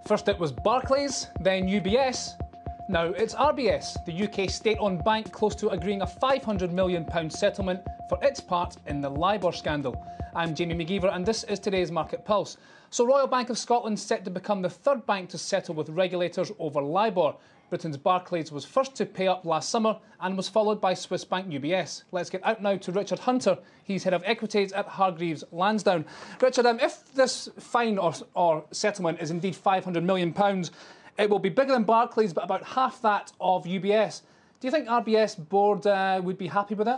First it was Barclays, then UBS. Now it's RBS, the UK state-owned bank, close to agreeing a £500 million settlement for its part in the LIBOR scandal. I'm Jamie McGeever and this is today's Market Pulse. So Royal Bank of Scotland set to become the third bank to settle with regulators over LIBOR. Britain's Barclays was first to pay up last summer and was followed by Swiss bank UBS. Let's get out now to Richard Hunter. He's head of equities at Hargreaves Lansdown. Richard, if this fine or settlement is indeed £500 million, it will be bigger than Barclays, but about half that of UBS. Do you think RBS board would be happy with that?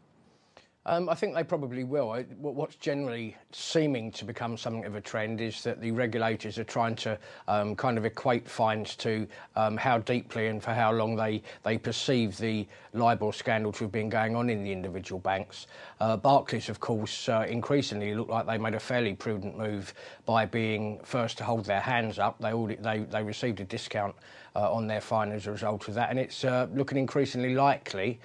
I think they probably will. What's generally seeming to become something of a trend is that the regulators are trying to kind of equate fines to how deeply and for how long they perceive the LIBOR scandal to have been going on in the individual banks. Barclays, of course, increasingly look like they made a fairly prudent move by being first to hold their hands up. They received a discount on their fine as a result of that, and it's looking increasingly likely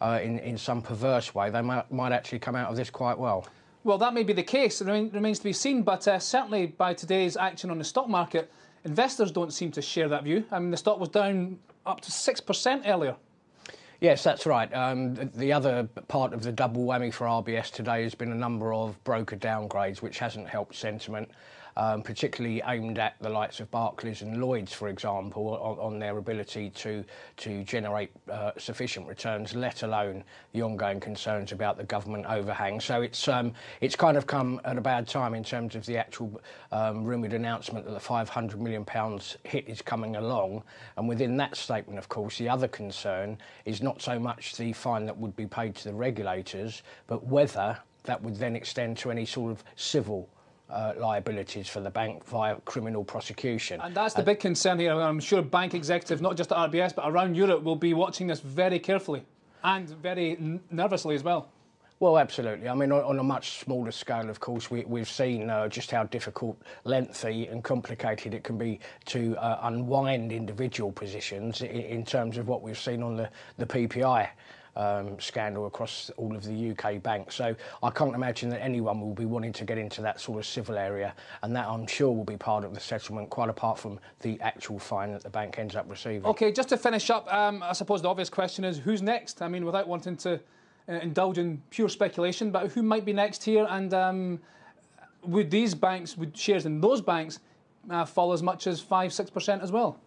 in some perverse way, they might actually come out of this quite well. Well, that may be the case. It remains to be seen, but certainly by today's action on the stock market, investors don't seem to share that view. I mean, the stock was down up to 6% earlier. Yes, that's right. The other part of the double whammy for RBS today has been a number of broker downgrades, which hasn't helped sentiment, particularly aimed at the likes of Barclays and Lloyds, for example, on their ability to generate sufficient returns, let alone the ongoing concerns about the government overhang. So it's kind of come at a bad time in terms of the actual rumoured announcement that the £500 million hit is coming along. And within that statement, of course, the other concern is not so much the fine that would be paid to the regulators, but whether that would then extend to any sort of civil liabilities for the bank via criminal prosecution. And that's the big concern here. I'm sure bank executives, not just at RBS, but around Europe, will be watching this very carefully and very nervously as well. Well, absolutely. I mean, on a much smaller scale, of course, we've seen just how difficult, lengthy and complicated it can be to unwind individual positions in terms of what we've seen on the PPI scandal across all of the UK banks. So I can't imagine that anyone will be wanting to get into that sort of civil area, and that I'm sure will be part of the settlement, quite apart from the actual fine that the bank ends up receiving. OK, just to finish up, I suppose the obvious question is who's next? I mean, without wanting to indulge in pure speculation, but who might be next here, and would shares in those banks fall as much as 5–6% as well?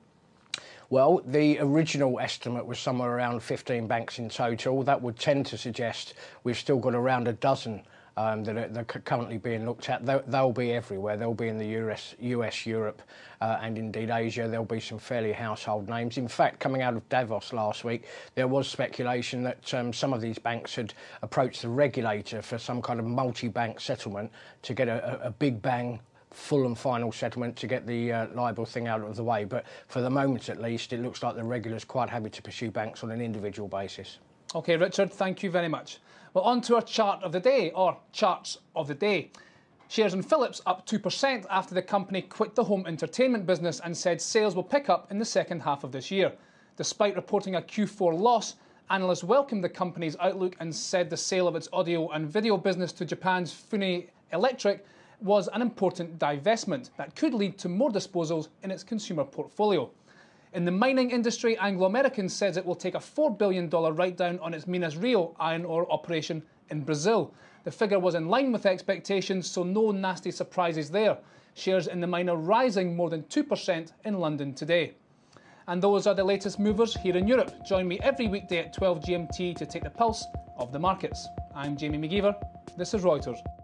Well, the original estimate was somewhere around 15 banks in total. That would tend to suggest we've still got around a dozen that are currently being looked at. They'll be everywhere. They'll be in the US, Europe, and indeed Asia. There'll be some fairly household names. In fact, coming out of Davos last week, there was speculation that some of these banks had approached the regulator for some kind of multi-bank settlement to get a big bang full and final settlement to get the LIBOR thing out of the way. But for the moment, at least, it looks like the regulator's quite happy to pursue banks on an individual basis. OK, Richard, thank you very much. Well, on to our chart of the day, or charts of the day. Shares in Philips up 2% after the company quit the home entertainment business and said sales will pick up in the second half of this year. Despite reporting a Q4 loss, analysts welcomed the company's outlook and said the sale of its audio and video business to Japan's Fune Electric was an important divestment that could lead to more disposals in its consumer portfolio. In the mining industry, Anglo American says it will take a $4 billion write-down on its Minas Rio iron ore operation in Brazil. The figure was in line with expectations, so no nasty surprises there. Shares in the miner rising more than 2% in London today. And those are the latest movers here in Europe. Join me every weekday at 12 GMT to take the pulse of the markets. I'm Jamie McGeever. This is Reuters.